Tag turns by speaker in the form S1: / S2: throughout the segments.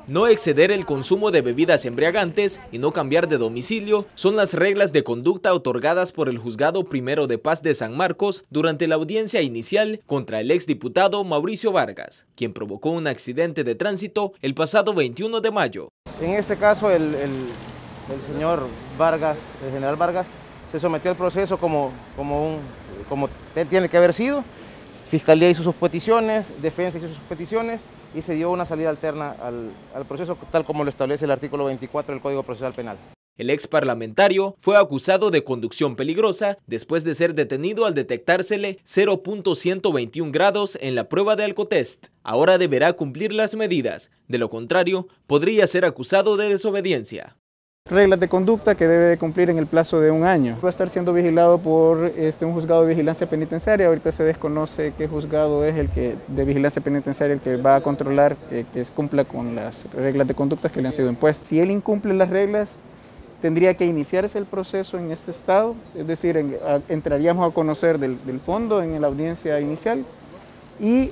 S1: No exceder el consumo de bebidas embriagantes y no cambiar de domicilio son las reglas de conducta otorgadas por el Juzgado Primero de Paz de San Marcos durante la audiencia inicial contra el exdiputado Mauricio Vargas, quien provocó un accidente de tránsito el pasado 21 de mayo.
S2: En este caso, el señor Vargas, el general Vargas, se sometió al proceso como tiene que haber sido. Fiscalía hizo sus peticiones, defensa hizo sus peticiones y se dio una salida alterna al proceso tal como lo establece el artículo 24 del Código Procesal Penal.
S1: El ex parlamentario fue acusado de conducción peligrosa después de ser detenido al detectársele 0.121 grados en la prueba de alcotest. Ahora deberá cumplir las medidas, de lo contrario, podría ser acusado de desobediencia.
S3: Reglas de conducta que debe de cumplir en el plazo de 1 año. Va a estar siendo vigilado por un juzgado de vigilancia penitenciaria. Ahorita se desconoce qué juzgado es de vigilancia penitenciaria el que va a controlar que cumpla con las reglas de conducta que le han sido impuestas. Si él incumple las reglas, tendría que iniciarse el proceso en este estado, es decir, entraríamos a conocer del fondo en la audiencia inicial y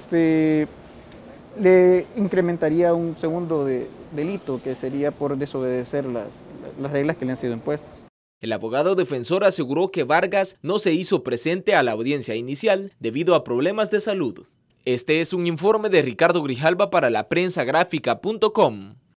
S3: le incrementaría un segundo delito que sería por desobedecer las reglas que le han sido impuestas.
S1: El abogado defensor aseguró que Vargas no se hizo presente a la audiencia inicial debido a problemas de salud. Este es un informe de Ricardo Grijalva para la prensagráfica.com.